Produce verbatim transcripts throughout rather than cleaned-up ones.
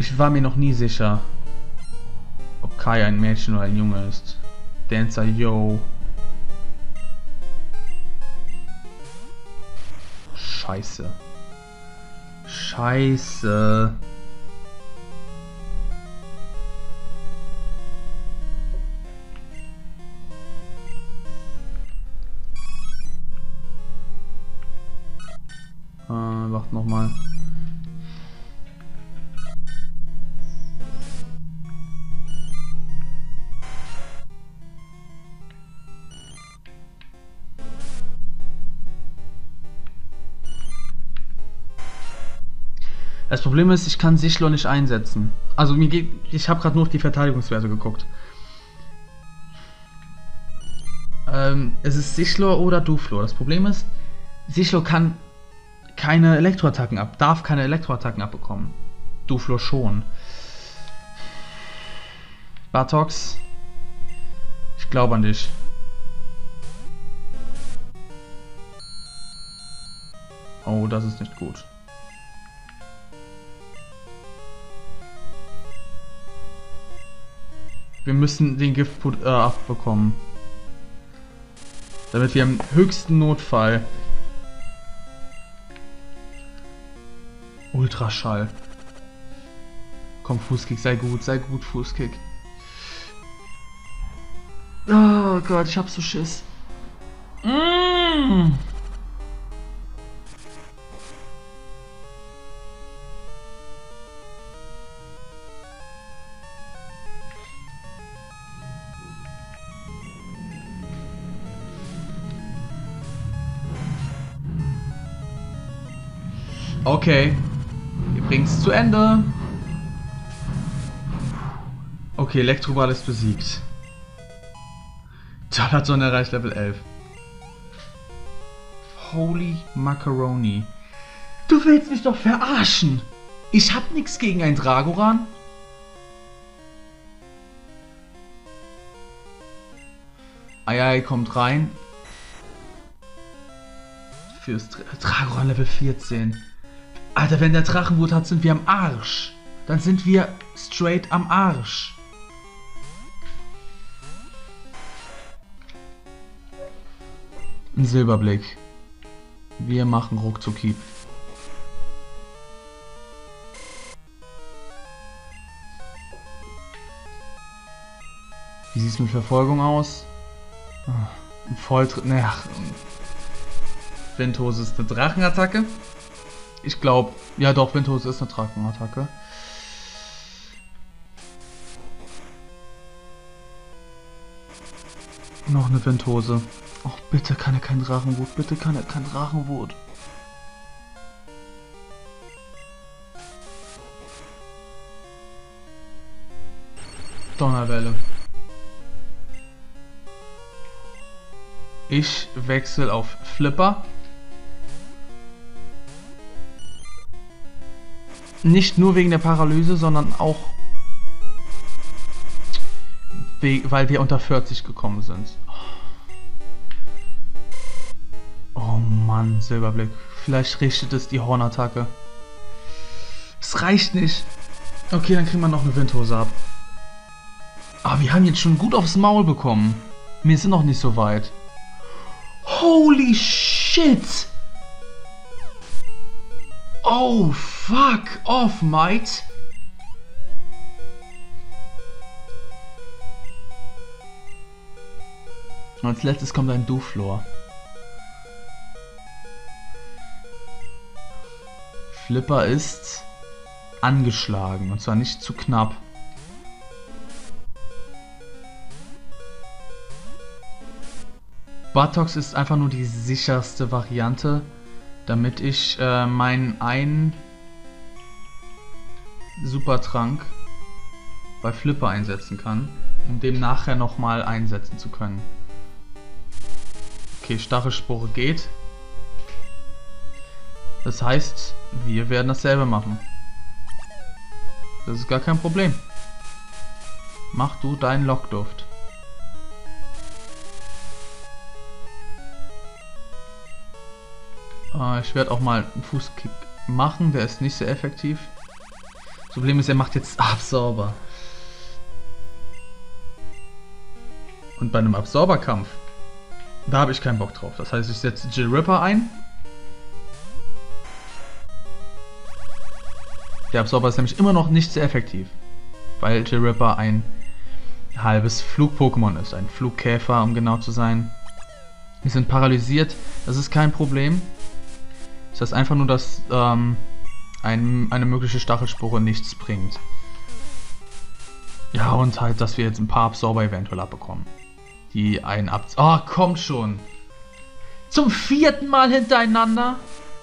Ich war mir noch nie sicher, ob Kai ein Mädchen oder ein Junge ist. Dancer, yo. Scheiße. Scheiße. Äh, warte nochmal. Das Problem ist, ich kann Sichlor nicht einsetzen. Also mir geht, ich habe gerade nur auf die Verteidigungswerte geguckt. Ähm, es ist Sichlor oder Duflor. Das Problem ist, Sichlor kann keine Elektroattacken ab, darf keine Elektroattacken abbekommen. Duflor schon. Bartox, ich glaube an dich. Oh, das ist nicht gut. Wir müssen den Giftput äh, abbekommen. Damit wir im höchsten Notfall Ultraschall. Komm, Fußkick, sei gut, sei gut, Fußkick. Oh Gott, ich hab so Schiss. Mm. Okay, wir bringen es zu Ende. Okay, Elektroball ist besiegt. Toll, hat Sonne erreicht Level elf. Holy Macaroni. Du willst mich doch verarschen. Ich hab nichts gegen ein Dragoran. Eiei, kommt rein. Fürs Dragoran Level vierzehn. Alter, wenn der Drachenwut hat, sind wir am Arsch. Dann sind wir straight am Arsch. Ein Silberblick. Wir machen ruckzucki. Wie sieht es mit Verfolgung aus? Ein Volltritt. Naja. Windhose ist eine Drachenattacke. Ich glaube, ja doch, Windhose ist eine Drachenattacke. Noch eine Windhose. Oh, bitte kann er kein Drachenwut. Bitte kann er kein Drachenwut. Donnerwelle. Ich wechsle auf Flipper. Nicht nur wegen der Paralyse, sondern auch weil wir unter vierzig gekommen sind. Oh Mann, Silberblick. Vielleicht richtet es die Hornattacke. Es reicht nicht. Okay, dann kriegen wir noch eine Windhose ab. Aber wir haben jetzt schon gut aufs Maul bekommen. Wir sind noch nicht so weit. Holy shit! Oh, fuck off, mate. Und als letztes kommt ein Duflor. Flipper ist angeschlagen, und zwar nicht zu knapp. Bartox ist einfach nur die sicherste Variante, damit ich äh, meinen einen Supertrank bei Flipper einsetzen kann, um den nachher nochmal einsetzen zu können. Okay, Stachelspore geht. Das heißt, wir werden dasselbe machen. Das ist gar kein Problem. Mach du deinen Lockduft. Äh, ich werde auch mal einen Fußkick machen, der ist nicht sehr effektiv. Das Problem ist, er macht jetzt Absorber. Und bei einem Absorberkampf, da habe ich keinen Bock drauf. Das heißt, ich setze Jill Ripper ein. Der Absorber ist nämlich immer noch nicht sehr effektiv, weil Jill Ripper ein halbes Flug-Pokémon ist. Ein Flugkäfer, um genau zu sein. Wir sind paralysiert, das ist kein Problem. Das heißt einfach nur, dass ähm, ein, eine mögliche Stachelspore nichts bringt. Ja, und halt, dass wir jetzt ein paar Absorber eventuell abbekommen. Die einen ab... Oh, kommt schon! Zum vierten Mal hintereinander?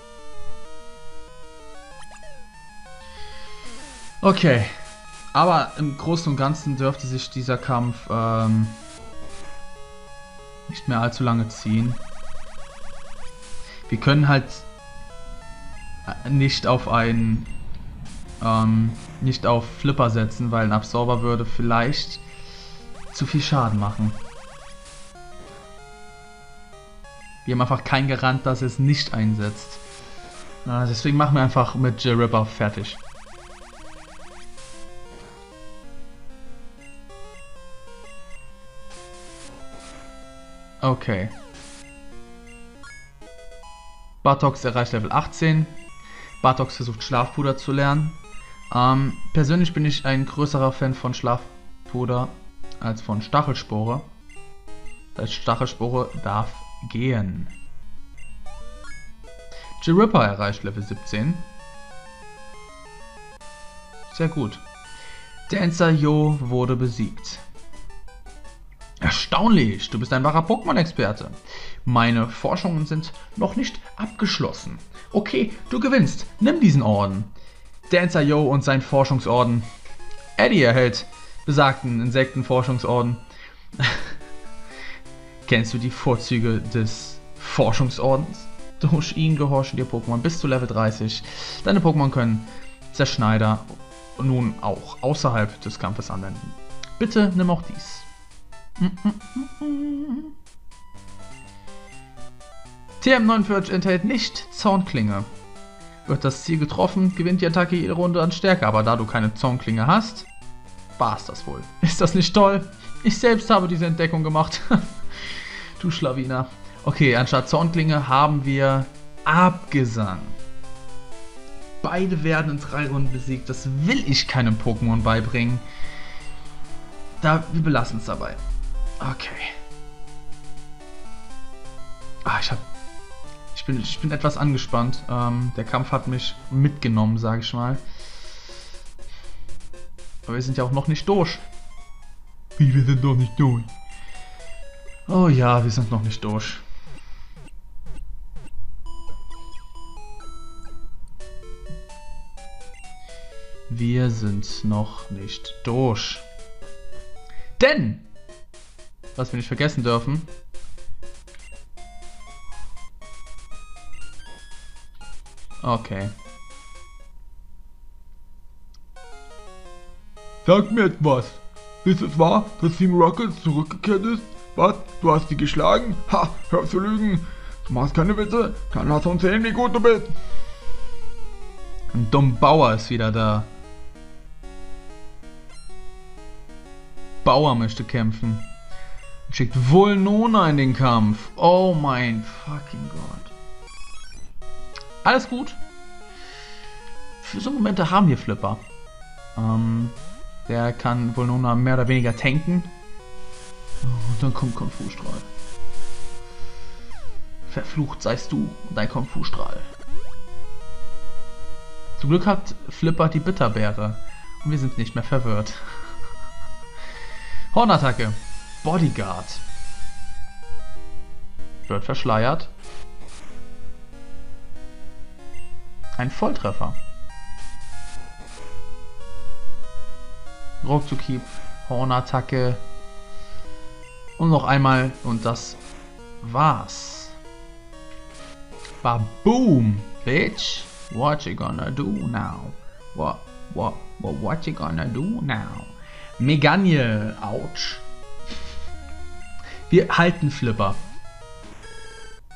Okay. Aber im Großen und Ganzen dürfte sich dieser Kampf ähm, nicht mehr allzu lange ziehen. Wir können halt nicht auf einen ähm, nicht auf Flipper setzen, weil ein Absorber würde vielleicht zu viel Schaden machen. Wir haben einfach keinen Garant, dass es nicht einsetzt. Äh, deswegen machen wir einfach mit Jill Ripper fertig. Okay. Bartox erreicht Level achtzehn. Bartox versucht Schlafpuder zu lernen. Ähm, persönlich bin ich ein größerer Fan von Schlafpuder als von Stachelspore. Das heißt, Stachelspore darf gehen. Jill Ripper erreicht Level siebzehn. Sehr gut. Dancer Yo wurde besiegt. Erstaunlich, du bist ein wahrer Pokémon-Experte. Meine Forschungen sind noch nicht abgeschlossen. Okay, du gewinnst. Nimm diesen Orden. Dancer Yo und sein Forschungsorden. Eddie erhält besagten Insektenforschungsorden. Kennst du die Vorzüge des Forschungsordens? Durch ihn gehorchen dir Pokémon bis zu Level dreißig. Deine Pokémon können Zerschneider nun auch außerhalb des Kampfes anwenden. Bitte nimm auch dies. T M neunundvierzig enthält nicht Zornklinge. Wird das Ziel getroffen, gewinnt die Attacke jede Runde an Stärke, aber da du keine Zornklinge hast, war's das wohl. Ist das nicht toll? Ich selbst habe diese Entdeckung gemacht. Du Schlawiner. Okay, anstatt Zornklinge haben wir Abgesang. Beide werden in drei Runden besiegt. Das will ich keinem Pokémon beibringen. Da, wir belassen es dabei. Okay. Ah, ich hab... Ich bin, ich bin etwas angespannt. Ähm, der Kampf hat mich mitgenommen, sage ich mal. Aber wir sind ja auch noch nicht durch. Wie, wir sind noch nicht durch? Oh ja, wir sind noch nicht durch. Wir sind noch nicht durch. Denn, was wir nicht vergessen dürfen, okay. Sag mir etwas. Ist es wahr, dass Team Rocket zurückgekehrt ist? Was? Du hast sie geschlagen? Ha, hör auf zu lügen. Du machst keine Witze, dann lass uns sehen, wie gut du bist. Ein dummer Bauer ist wieder da. Bauer möchte kämpfen. Schickt Vulnona in den Kampf. Oh mein fucking Gott. Alles gut. Für so Momente haben wir Flipper. Ähm, der kann Vulnona mehr oder weniger tanken. Und dann kommt Kung Fu Strahl. Verflucht seist du und dein Kung Fu Strahl. Zum Glück hat Flipper die Bitterbeere. Und wir sind nicht mehr verwirrt. Hornattacke. Bodyguard. Wird verschleiert. Ein Volltreffer. Ruckzuckhieb. Hornattacke. Und noch einmal. Und das war's. Baboom, bitch. What you gonna do now? What, what, what, what you gonna do now? Megagne, ouch. Wir halten Flipper.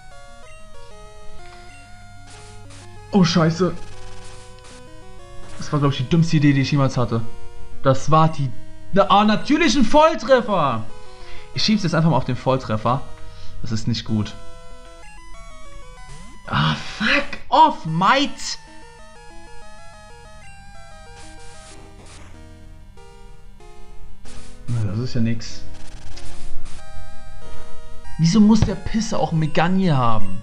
Oh Scheiße. war, glaube ich, die dümmste Idee, die ich jemals hatte. Das war die... Na, ah, natürlich ein Volltreffer! Ich schieb's jetzt einfach mal auf den Volltreffer. Das ist nicht gut. Ah, fuck off, mate! Das ist ja nix. Wieso muss der Pisser auch Megagne haben?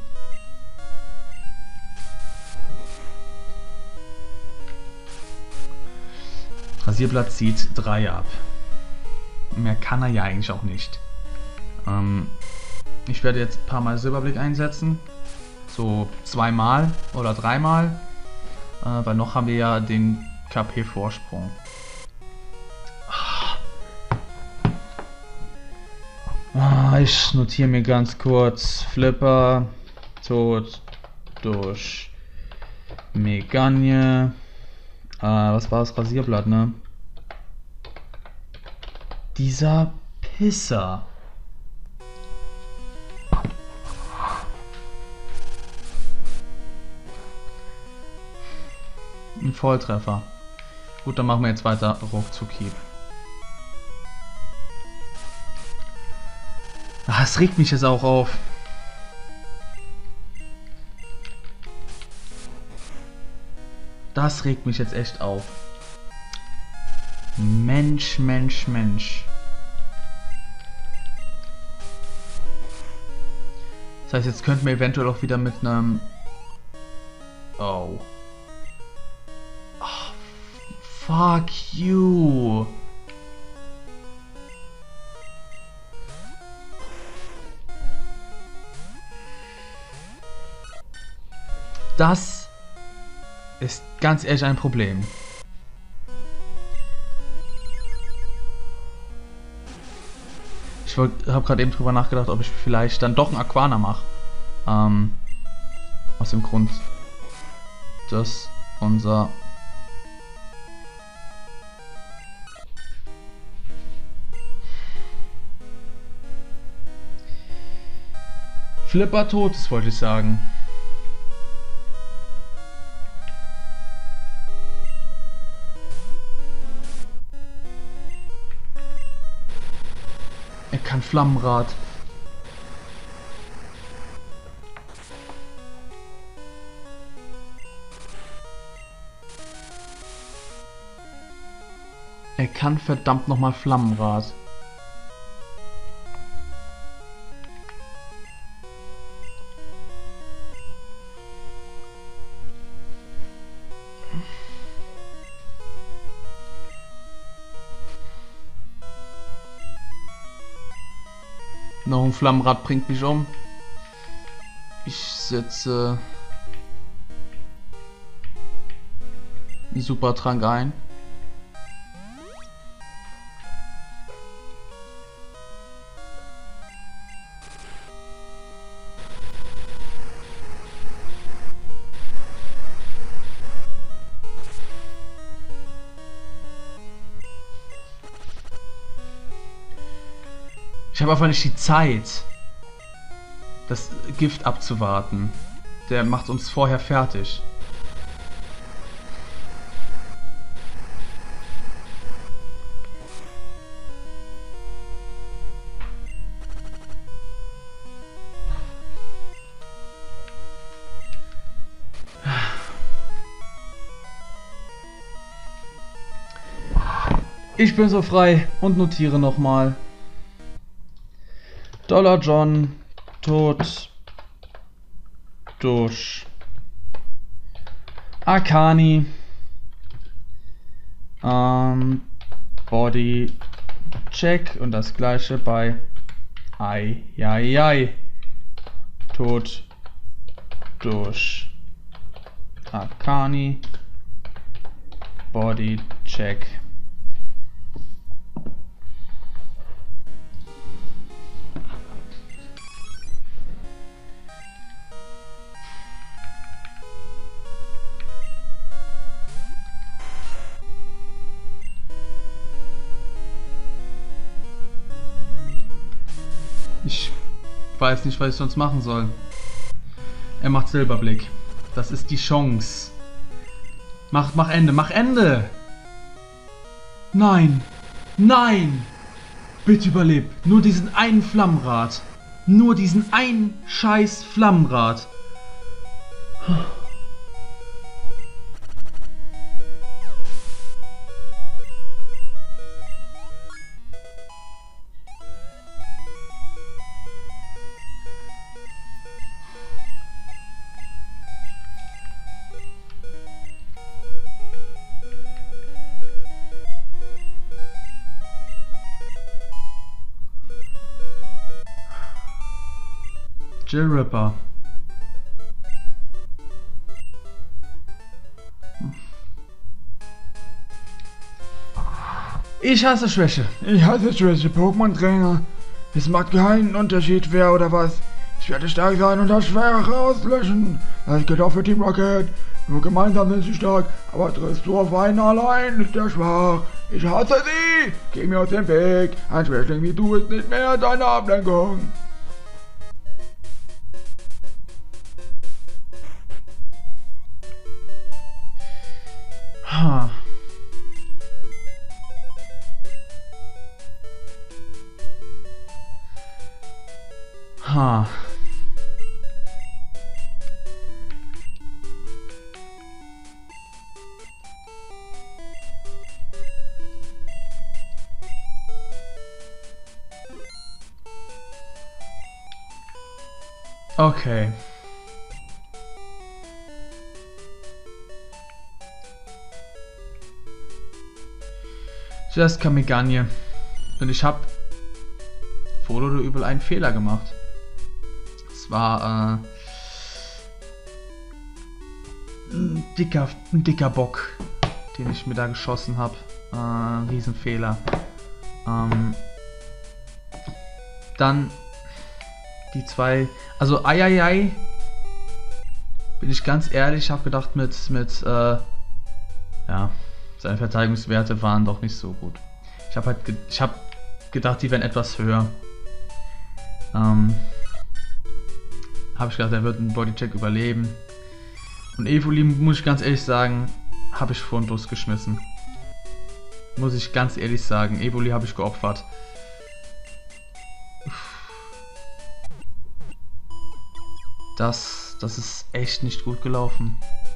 Rasierblatt zieht drei ab. Mehr kann er ja eigentlich auch nicht. Ähm, ich werde jetzt ein paar Mal Silberblick einsetzen. So zweimal oder dreimal. Äh, weil noch haben wir ja den K P-Vorsprung. Ah, ich notiere mir ganz kurz. Flipper, Tod durch Megagne. Ah, was war das? Rasierblatt, ne? Dieser Pisser. Ein Volltreffer. Gut, dann machen wir jetzt weiter Ruckzuck-Hieb. Ah, es regt mich jetzt auch auf. Das regt mich jetzt echt auf. Mensch, Mensch, Mensch. Das heißt, jetzt könnten wir eventuell auch wieder mit einem... Oh. Oh. Fuck you. Das ist ganz ehrlich ein Problem. Ich habe gerade eben drüber nachgedacht, ob ich vielleicht dann doch einen Aquana mache. Ähm, aus dem Grund, dass unser Flipper tot ist, wollte ich sagen. Er kann Flammenrad. Er kann verdammt nochmal Flammenrad. Noch ein Flammenrad bringt mich um. Ich setze einen Supertrank ein. Ich habe einfach nicht die Zeit, das Gift abzuwarten. Der macht uns vorher fertig. Ich bin so frei und notiere nochmal. Dollar John, tot durch Akani, ähm, Body Check und das gleiche bei Ai, Ai, Ai, tot durch Akani, Body Check. Ich weiß nicht, was ich sonst machen soll. Er macht Silberblick. Das ist die Chance. Mach, mach Ende, mach Ende! Nein! Nein! Bitte überleb! Nur diesen einen Flammenrad! Nur diesen einen scheiß Flammenrad! Jill Ripper. Ich hasse Schwäche. Ich hasse Schwäche, Pokémon-Trainer. Es macht keinen Unterschied, wer oder was. Ich werde stark sein und das Schwache auslöschen. Das geht auch für Team Rocket. Nur gemeinsam sind sie stark, aber triffst du auf einen allein, ist der schwach. Ich hasse sie! Geh mir aus dem Weg. Ein Schwächling wie du ist nicht mehr deine Ablenkung. Ha. Ha. Okay. Just Kamiganye. Und ich habe wohl oder übel einen Fehler gemacht. Es war äh, ein dicker, ein dicker Bock, den ich mir da geschossen habe. Äh, Riesenfehler. Ähm, dann die zwei, also Eieiei, bin ich ganz ehrlich, habe gedacht mit mit äh, ja. Seine Verteidigungswerte waren doch nicht so gut. Ich habe halt ge ich habe gedacht, die wären etwas höher. Ähm, habe ich gedacht, er wird einen Bodycheck überleben. Und Evoli, muss ich ganz ehrlich sagen, habe ich vor den Bus geschmissen. Muss ich ganz ehrlich sagen, Evoli habe ich geopfert. Das, das ist echt nicht gut gelaufen.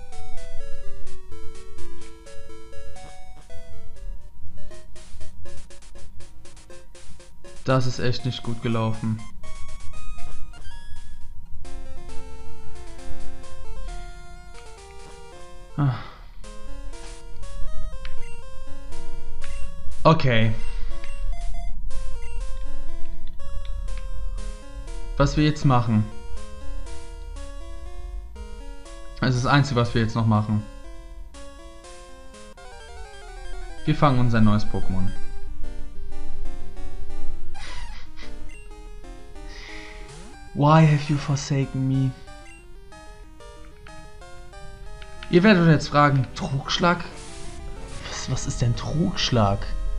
Das ist echt nicht gut gelaufen. Ah. Okay. Was wir jetzt machen. Das ist das Einzige, was wir jetzt noch machen. Wir fangen uns ein neues Pokémon. Why have you forsaken me? Ihr werdet euch jetzt fragen, Trugschlag? Was, was ist denn Trugschlag?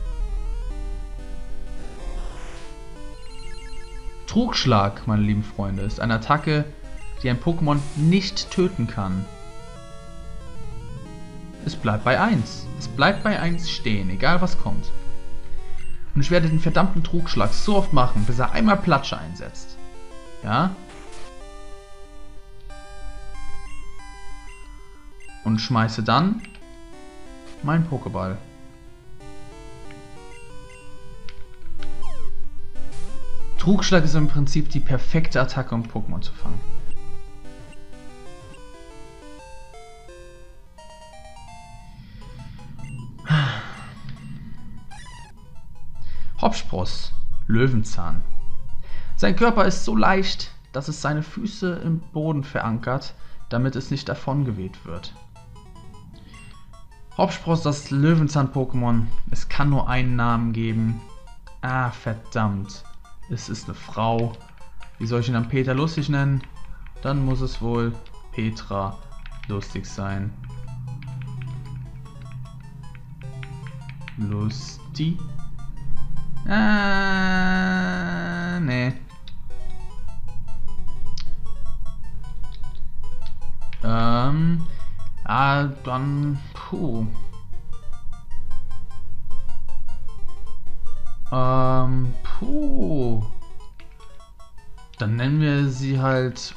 Trugschlag, meine lieben Freunde, ist eine Attacke, die ein Pokémon nicht töten kann. Es bleibt bei eins. Es bleibt bei eins stehen, egal was kommt. Und ich werde den verdammten Trugschlag so oft machen, bis er einmal Platsche einsetzt. Ja. Und schmeiße dann meinen Pokéball. Trugschlag ist im Prinzip die perfekte Attacke, um Pokémon zu fangen. Hopspross, Löwenzahn. Sein Körper ist so leicht, dass es seine Füße im Boden verankert, damit es nicht davongeweht wird. Hopspross, das Löwenzahn-Pokémon. Es kann nur einen Namen geben. Ah, verdammt. Es ist eine Frau. Wie soll ich ihn dann Peter lustig nennen? Dann muss es wohl Petra lustig sein. Lustig? Ah, nee. Ähm, ah, dann... puh. Ähm, puh. Dann nennen wir sie halt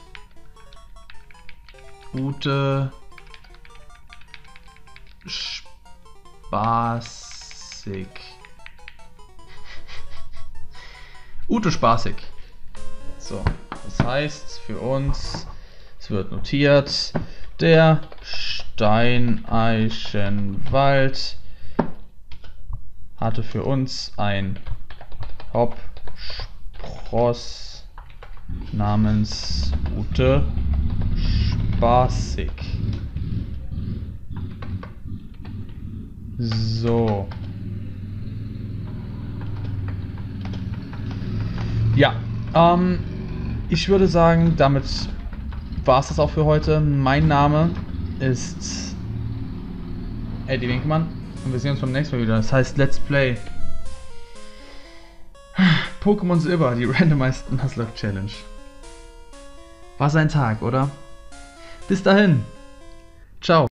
Ute Spaßig. Ute Spaßig. So, das heißt für uns, es wird notiert, der Steineichenwald hatte für uns ein Hauptspross namens Ute Spaßig. So. Ja, ähm, ich würde sagen, damit war es das auch für heute. Mein Name ist Eddie Winkmann und wir sehen uns beim nächsten Mal wieder. Das heißt Let's Play Pokémon Silber, die Randomized Nuzlocke Challenge. War sein Tag, oder? Bis dahin. Ciao.